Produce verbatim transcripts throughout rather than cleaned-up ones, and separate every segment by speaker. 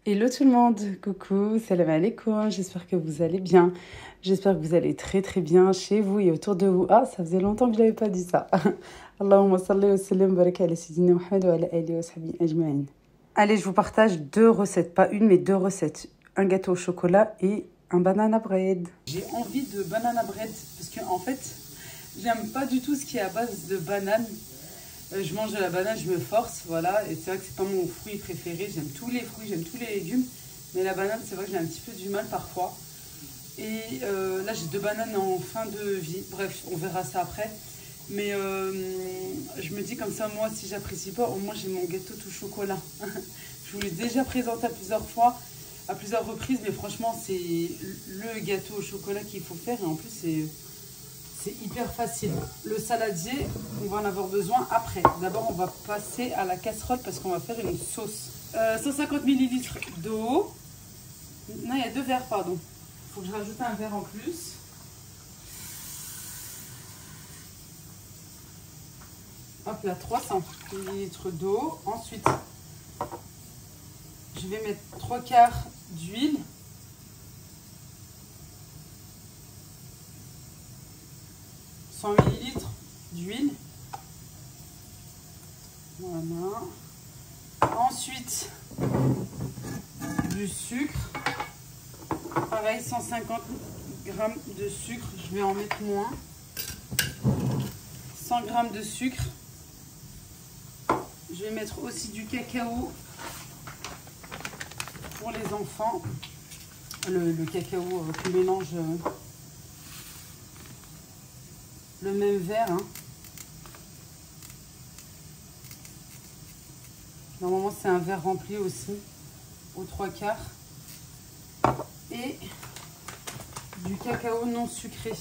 Speaker 1: Hello tout le monde, coucou, salam alaikum, j'espère que vous allez bien. J'espère que vous allez très très bien chez vous et autour de vous. Ah, ça faisait longtemps que je n'avais pas dit ça. Allahumma salli wa sallim baraka ala sayyidina Muhammad wa ala alihi wa sahbihi ajma'in. Allez, je vous partage deux recettes, pas une mais deux recettes. Un gâteau au chocolat et un banana bread. J'ai envie de banana bread parce que en fait, j'aime pas du tout ce qui est à base de banane. Je mange de la banane, je me force, voilà. Et c'est vrai que c'est pas mon fruit préféré. J'aime tous les fruits, j'aime tous les légumes. Mais la banane, c'est vrai que j'ai un petit peu du mal parfois. Et euh, là, j'ai deux bananes en fin de vie. Bref, on verra ça après. Mais euh, je me dis comme ça, moi, si j'apprécie pas, au moins j'ai mon gâteau tout chocolat. Je vous l'ai déjà présenté à plusieurs fois, à plusieurs reprises. Mais franchement, c'est le gâteau au chocolat qu'il faut faire. Et en plus, c'est... C'est hyper facile. Le saladier, on va en avoir besoin après. D'abord, on va passer à la casserole parce qu'on va faire une sauce. Euh, cent cinquante millilitres d'eau. Non, il y a deux verres, pardon. Il faut que je rajoute un verre en plus. Hop là, trois cents millilitres d'eau. Ensuite, je vais mettre trois quarts d'huile. cent millilitres d'huile. Voilà. Ensuite, du sucre. Pareil, cent cinquante grammes de sucre. Je vais en mettre moins. cent grammes de sucre. Je vais mettre aussi du cacao pour les enfants. Le, le cacao qui mélange le même verre. Hein. Normalement, c'est un verre rempli aussi, aux trois quarts. Et du cacao non sucré.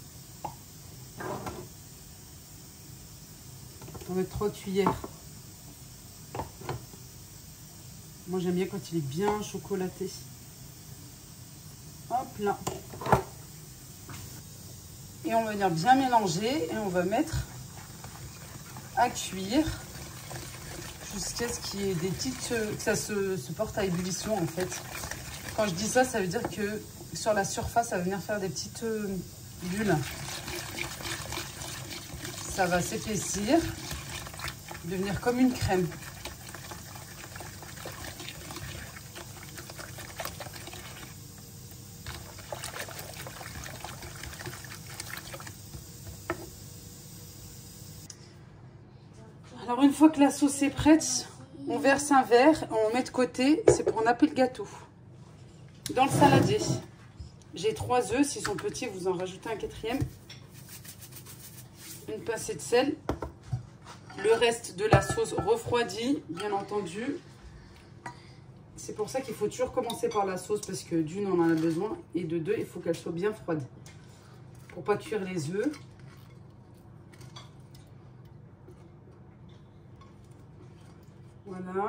Speaker 1: On va mettre trois cuillères. Moi, j'aime bien quand il est bien chocolaté. Hop là. Et on va venir bien mélanger et on va mettre à cuire jusqu'à ce qu'il y ait des petites... que ça se, se porte à ébullition en fait. Quand je dis ça, ça veut dire que sur la surface, ça va venir faire des petites bulles. Ça va s'épaissir, devenir comme une crème. Alors une fois que la sauce est prête, on verse un verre, on met de côté, c'est pour napper le gâteau. Dans le saladier, j'ai trois œufs, s'ils sont petits, vous en rajoutez un quatrième. Une pincée de sel. Le reste de la sauce refroidie, bien entendu. C'est pour ça qu'il faut toujours commencer par la sauce, parce que d'une, on en a besoin, et de deux, il faut qu'elle soit bien froide. Pour pas cuire les œufs. Voilà.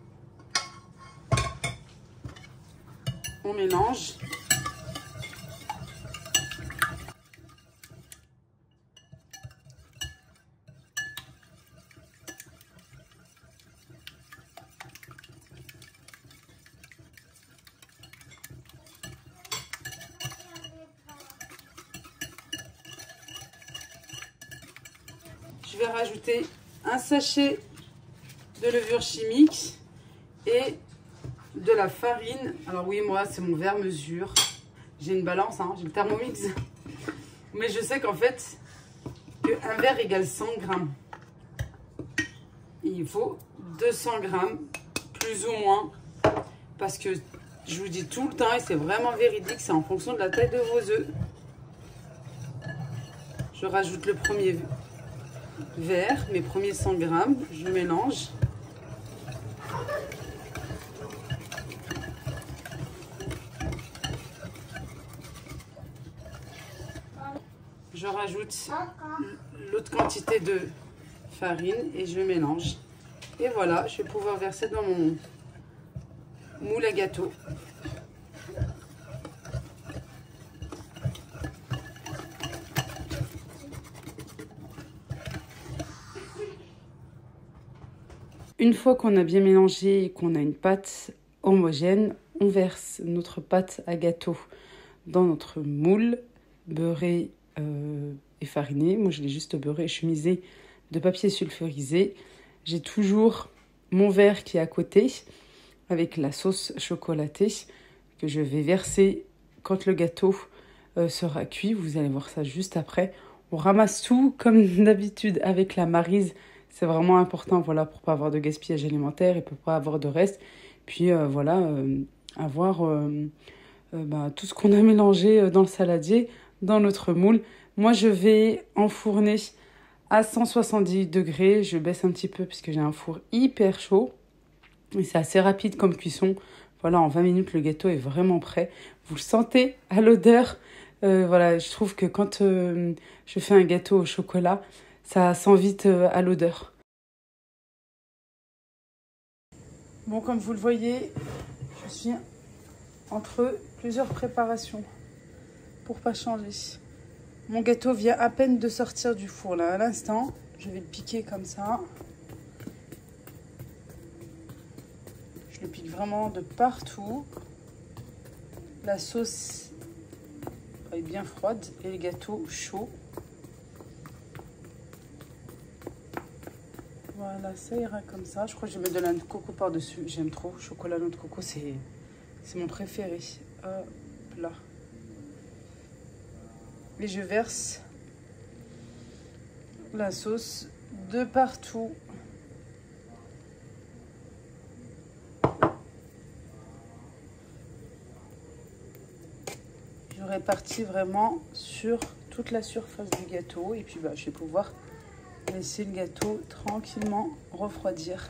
Speaker 1: On mélange. Je vais rajouter un sachet de levure chimique et de la farine. Alors oui, moi, c'est mon verre mesure. J'ai une balance, hein, j'ai le Thermomix. Mais je sais qu'en fait, qu'un verre égale cent grammes. Il faut deux cents grammes, plus ou moins. Parce que je vous dis tout le temps, et c'est vraiment véridique, c'est en fonction de la taille de vos œufs. Je rajoute le premier verre, mes premiers cent grammes. Je mélange. Je rajoute l'autre quantité de farine et je mélange. Et voilà, je vais pouvoir verser dans mon moule à gâteau. Une fois qu'on a bien mélangé et qu'on a une pâte homogène. On verse notre pâte à gâteau dans notre moule beurré euh, et fariné. Moi, je l'ai juste beurré et chemisé de papier sulfurisé. J'ai toujours mon verre qui est à côté avec la sauce chocolatée que je vais verser quand le gâteau euh, sera cuit. Vous allez voir ça juste après. On ramasse tout comme d'habitude avec la maryse. C'est vraiment important, voilà, pour pas avoir de gaspillage alimentaire et pour pas avoir de reste. Puis euh, voilà, euh, avoir euh, euh, bah, tout ce qu'on a mélangé dans le saladier dans notre moule. Moi, je vais enfourner à cent soixante-dix degrés. Je baisse un petit peu puisque j'ai un four hyper chaud. Et c'est assez rapide comme cuisson. Voilà, en vingt minutes, le gâteau est vraiment prêt. Vous le sentez à l'odeur. Euh, voilà, je trouve que quand euh, je fais un gâteau au chocolat, ça sent vite euh, à l'odeur. Bon, comme vous le voyez, je suis entre plusieurs préparations pour pas changer. Mon gâteau vient à peine de sortir du four là, à l'instant. Je vais le piquer comme ça. Je le pique vraiment de partout. La sauce est bien froide et le gâteau chaud. Voilà, ça ira comme ça. Je crois que je vais mettre de la noix de coco par-dessus. J'aime trop. Chocolat noix de coco, c'est c'est mon préféré. Hop là. Et je verse la sauce de partout. Je répartis vraiment sur toute la surface du gâteau. Et puis bah, je vais pouvoir laisser le gâteau tranquillement refroidir.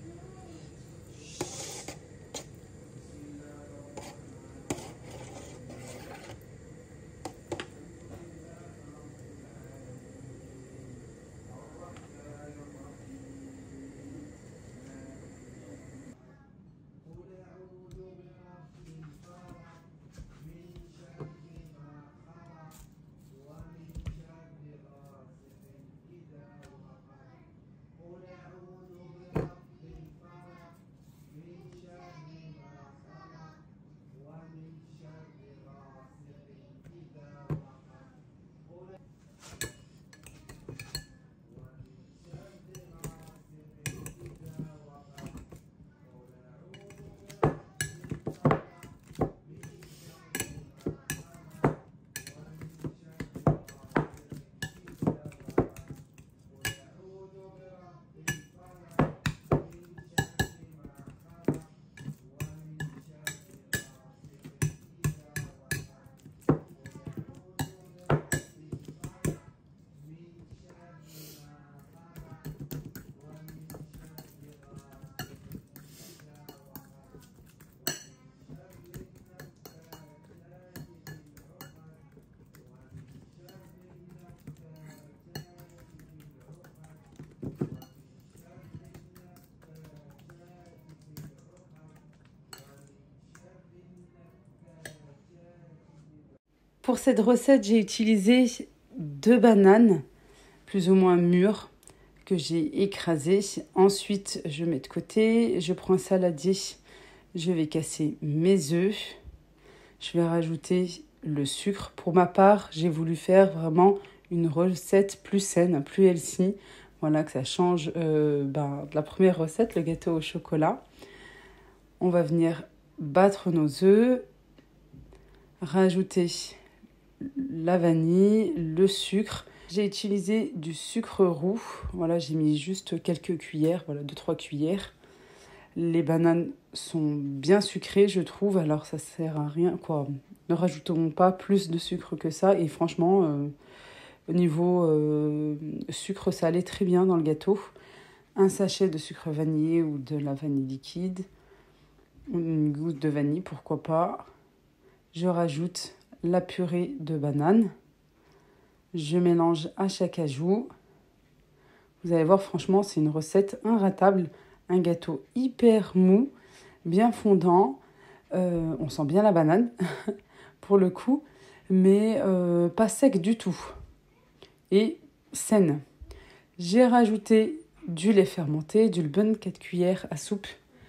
Speaker 1: Pour cette recette, j'ai utilisé deux bananes, plus ou moins mûres, que j'ai écrasées. Ensuite, je mets de côté. Je prends un saladier. Je vais casser mes œufs. Je vais rajouter le sucre. Pour ma part, j'ai voulu faire vraiment une recette plus saine, plus healthy. Voilà, que ça change euh, ben, de la première recette, le gâteau au chocolat. On va venir battre nos œufs, rajouter la vanille, le sucre. J'ai utilisé du sucre roux. Voilà, j'ai mis juste quelques cuillères, voilà, deux trois cuillères. Les bananes sont bien sucrées, je trouve, alors ça sert à rien, quoi. Ne rajoutons pas plus de sucre que ça. Et franchement, euh, au niveau euh, sucre, ça allait très bien dans le gâteau. Un sachet de sucre vanillé ou de la vanille liquide. Une gousse de vanille, pourquoi pas. Je rajoute la purée de banane. Je mélange à chaque ajout. Vous allez voir, franchement, c'est une recette inratable. Un gâteau hyper mou, bien fondant. Euh, on sent bien la banane, pour le coup, mais euh, pas sec du tout. Et saine. J'ai rajouté du lait fermenté, du levain, quatre cuillères à soupe,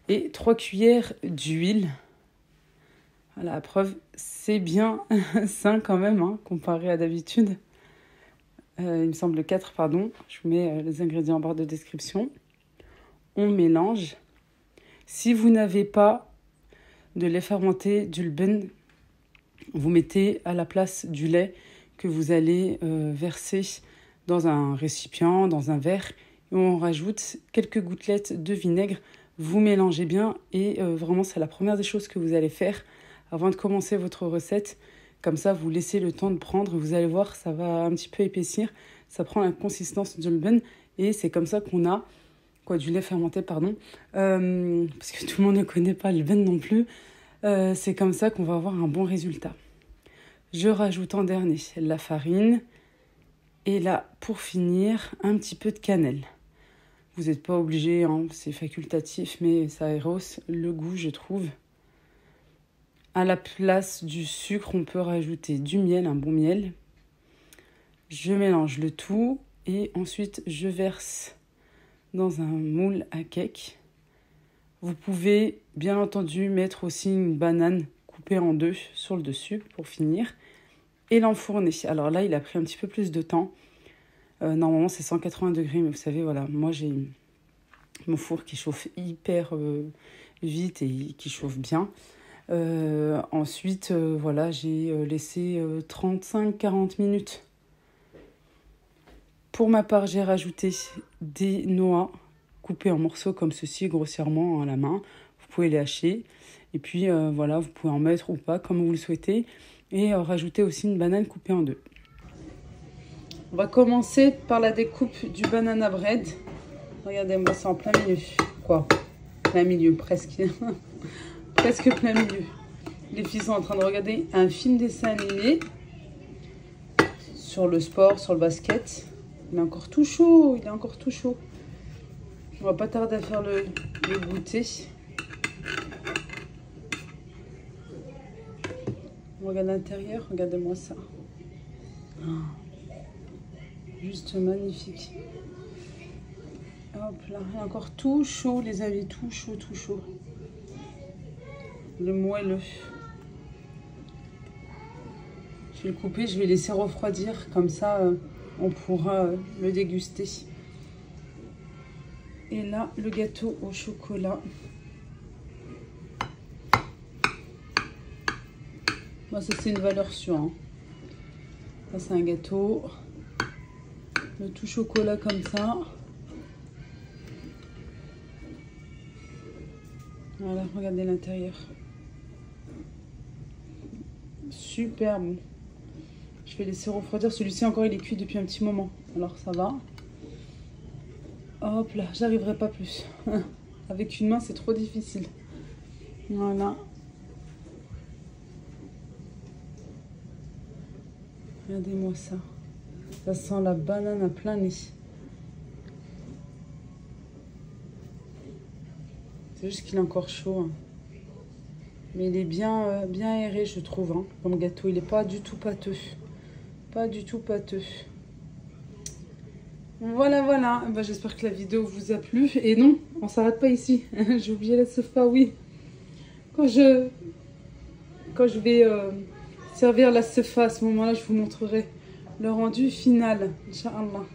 Speaker 1: et trois cuillères d'huile. Voilà, la preuve, c'est bien sain quand même, hein, comparé à d'habitude. Euh, il me semble quatre, pardon. Je vous mets euh, les ingrédients en barre de description. On mélange. Si vous n'avez pas de lait fermenté, du lben, vous mettez à la place du lait que vous allez euh, verser dans un récipient, dans un verre. Et on rajoute quelques gouttelettes de vinaigre. Vous mélangez bien et euh, vraiment, c'est la première des choses que vous allez faire avant de commencer votre recette. Comme ça, vous laissez le temps de prendre. Vous allez voir, ça va un petit peu épaissir. Ça prend la consistance du lben et c'est comme ça qu'on a quoi, du lait fermenté, pardon. Euh, parce que tout le monde ne connaît pas le lben non plus. Euh, c'est comme ça qu'on va avoir un bon résultat. Je rajoute en dernier la farine. Et là, pour finir, un petit peu de cannelle. Vous n'êtes pas obligé, hein, c'est facultatif, mais ça rehausse le goût, je trouve. À la place du sucre, on peut rajouter du miel, un bon miel. Je mélange le tout et ensuite je verse dans un moule à cake. Vous pouvez bien entendu mettre aussi une banane coupée en deux sur le dessus pour finir et l'enfourner. Alors là, il a pris un petit peu plus de temps. Euh, normalement, c'est cent quatre-vingts degrés, mais vous savez, voilà, moi j'ai mon four qui chauffe hyper euh, vite et qui chauffe bien. Euh, ensuite, euh, voilà, j'ai laissé euh, trente-cinq à quarante minutes. Pour ma part, j'ai rajouté des noix coupées en morceaux comme ceci, grossièrement à la main. Vous pouvez les hacher. Et puis, euh, voilà, vous pouvez en mettre ou pas, comme vous le souhaitez. Et euh, rajouter aussi une banane coupée en deux. On va commencer par la découpe du banana bread. Regardez-moi, c'est en plein milieu. Quoi? Plein milieu, presque. Presque plein milieu. Les filles sont en train de regarder un film dessin animé sur le sport, sur le basket. Il est encore tout chaud, il est encore tout chaud. On va pas tarder à faire le, le goûter. On regarde l'intérieur, regardez-moi ça. Oh. Juste magnifique. Hop là, il est encore tout chaud, les amis, tout chaud, tout chaud. Le moelleux. Je vais le couper, je vais laisser refroidir, comme ça euh, on pourra euh, le déguster. Et là, le gâteau au chocolat. Moi, ça c'est une valeur sûre. Hein. Ça c'est un gâteau. Le tout chocolat comme ça. Voilà, regardez l'intérieur. Super bon. Je vais laisser refroidir. Celui-ci encore, il est cuit depuis un petit moment. Alors ça va. Hop là, j'arriverai pas plus. Avec une main, c'est trop difficile. Voilà. Regardez-moi ça. Ça sent la banane à plein nez. C'est juste qu'il est encore chaud. Hein. Mais il est bien, euh, bien aéré, je trouve, hein, comme gâteau. Il n'est pas du tout pâteux. Pas du tout pâteux. Voilà, voilà. Ben, j'espère que la vidéo vous a plu. Et non, on ne s'arrête pas ici. J'ai oublié la sofa, oui. Quand je, quand je vais euh, servir la sofa, à ce moment-là, je vous montrerai le rendu final. Inch'Allah.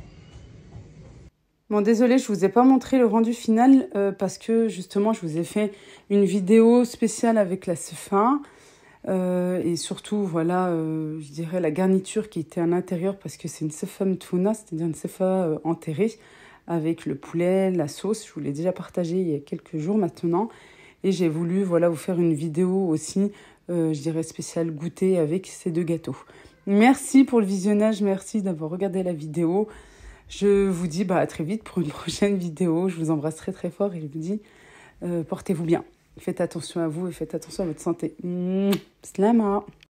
Speaker 1: Bon, désolé, je vous ai pas montré le rendu final euh, parce que justement, je vous ai fait une vidéo spéciale avec la sefa euh, et surtout, voilà, euh, je dirais la garniture qui était à l'intérieur parce que c'est une sefa mtouna, c'est-à-dire une sefa euh, enterrée avec le poulet, la sauce. Je vous l'ai déjà partagé il y a quelques jours maintenant et j'ai voulu, voilà, vous faire une vidéo aussi, euh, je dirais spéciale goûter avec ces deux gâteaux. Merci pour le visionnage, merci d'avoir regardé la vidéo. Je vous dis bah, à très vite pour une prochaine vidéo. Je vous embrasse très très fort et je vous dis euh, portez-vous bien. Faites attention à vous et faites attention à votre santé. Mmh, slama.